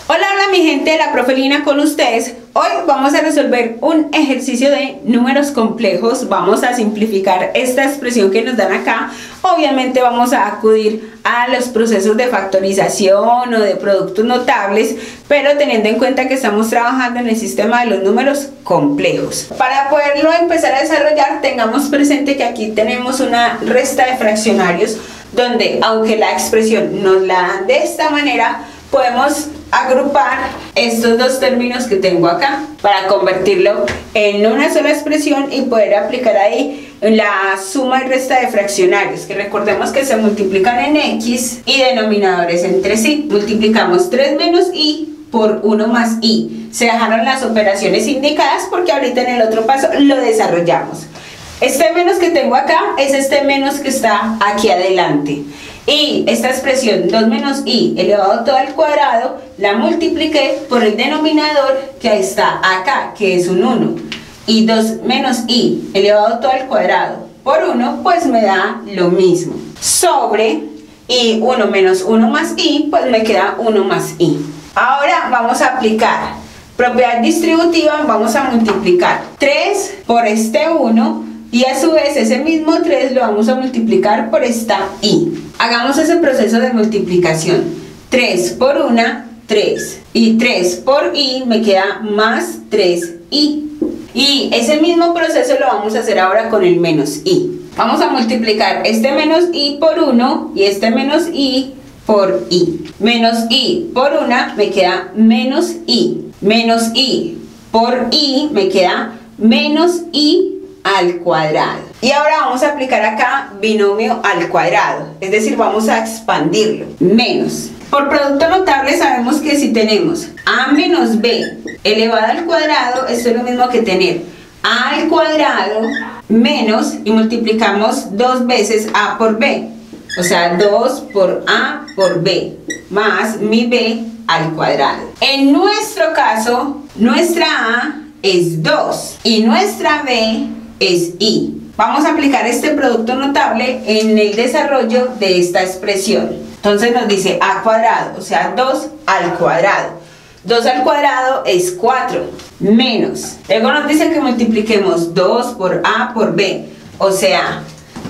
Hola, hola mi gente, la profe Lina con ustedes. Hoy vamos a resolver un ejercicio de números complejos. Vamos a simplificar esta expresión que nos dan acá. Obviamente vamos a acudir a los procesos de factorización o de productos notables, pero teniendo en cuenta que estamos trabajando en el sistema de los números complejos. Para poderlo empezar a desarrollar, tengamos presente que aquí tenemos una resta de fraccionarios, donde aunque la expresión nos la dan de esta manera, podemos agrupar estos dos términos que tengo acá para convertirlo en una sola expresión y poder aplicar ahí la suma y resta de fraccionarios, que recordemos que se multiplican en x y denominadores entre sí. Multiplicamos 3 menos y por 1 más y. Se dejaron las operaciones indicadas porque ahorita en el otro paso lo desarrollamos. Este menos que tengo acá es este menos que está aquí adelante. Y esta expresión 2 menos i elevado todo al cuadrado la multipliqué por el denominador que está acá, que es un 1. Y 2 menos i elevado todo al cuadrado por 1, pues me da lo mismo. Sobre, y 1 menos 1 más i, pues me queda 1 más i. Ahora vamos a aplicar propiedad distributiva, vamos a multiplicar 3 por este 1. Y a su vez ese mismo 3 lo vamos a multiplicar por esta i. Hagamos ese proceso de multiplicación. 3 por 1, 3. Y 3 por i me queda más 3i. Y ese mismo proceso lo vamos a hacer ahora con el menos i. Vamos a multiplicar este menos i por 1 y este menos i por i. Menos i por 1 me queda menos i. Menos i por i me queda menos i al cuadrado. Y ahora vamos a aplicar acá binomio al cuadrado, es decir, vamos a expandirlo. Menos. Por producto notable sabemos que si tenemos a menos b elevado al cuadrado, esto es lo mismo que tener a al cuadrado menos, y multiplicamos dos veces a por b, o sea 2 por a por b, más mi b al cuadrado. En nuestro caso, nuestra a es 2 y nuestra b es i. Vamos a aplicar este producto notable en el desarrollo de esta expresión. Entonces nos dice a cuadrado, o sea 2 al cuadrado. 2 al cuadrado es 4, menos. Luego nos dice que multipliquemos 2 por a por b, o sea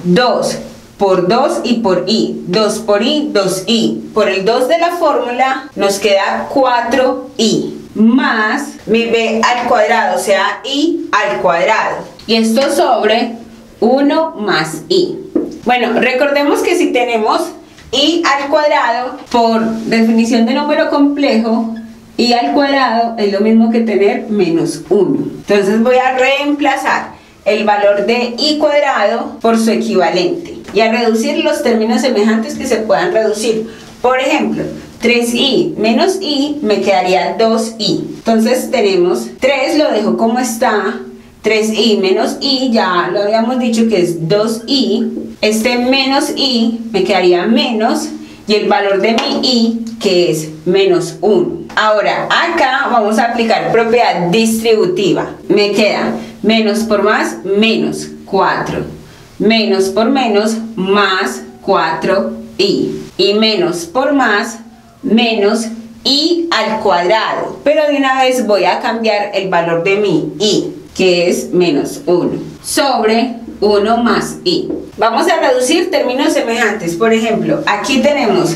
2 por 2 y por i. 2 por i, 2i. Por el 2 de la fórmula nos queda 4i. Más mi b al cuadrado, o sea i al cuadrado. Y esto sobre 1 más i. Bueno, recordemos que si tenemos i al cuadrado, por definición de número complejo, i al cuadrado es lo mismo que tener menos 1. Entonces voy a reemplazar el valor de i cuadrado por su equivalente y a reducir los términos semejantes que se puedan reducir. Por ejemplo, 3i menos i me quedaría 2i. Entonces tenemos 3, lo dejo como está. 3i menos i, ya lo habíamos dicho que es 2i. Este menos i me quedaría menos, y el valor de mi i, que es menos 1. Ahora acá vamos a aplicar propiedad distributiva. Me queda menos por más, menos 4. Menos por menos, más 4i. Y menos por más, menos i al cuadrado. Pero de una vez voy a cambiar el valor de mi i, que es menos 1, sobre 1 más i. Vamos a reducir términos semejantes. Por ejemplo, aquí tenemos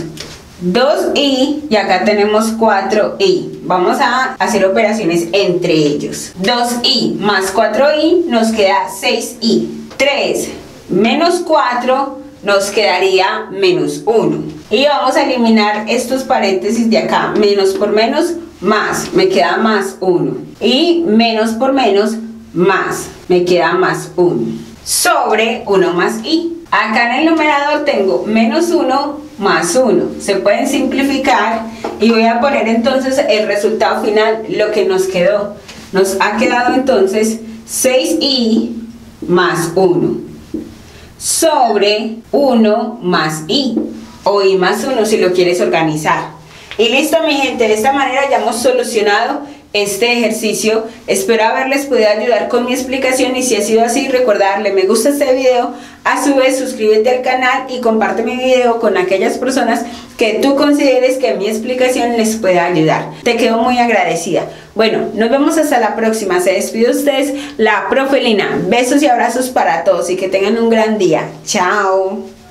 2i y acá tenemos 4i. Vamos a hacer operaciones entre ellos. 2i más 4i nos queda 6i. 3 menos 4 nos quedaría menos 1. Y vamos a eliminar estos paréntesis de acá. Menos por menos, más, me queda más 1. Y menos por menos, más, me queda más 1. Sobre 1 más i. Acá en el numerador tengo menos 1 más 1. Se pueden simplificar y voy a poner entonces el resultado final, lo que nos quedó. Nos ha quedado entonces 6i más 1. Sobre 1 más i. O i más 1 si lo quieres organizar. Y listo mi gente, de esta manera ya hemos solucionado este ejercicio. Espero haberles podido ayudar con mi explicación, y si ha sido así, recuerda darle me gusta a este video, a su vez suscríbete al canal y comparte mi video con aquellas personas que tú consideres que mi explicación les pueda ayudar. Te quedo muy agradecida. Bueno, nos vemos hasta la próxima. Se despide de ustedes la profe Lina. Besos y abrazos para todos y que tengan un gran día. Chao.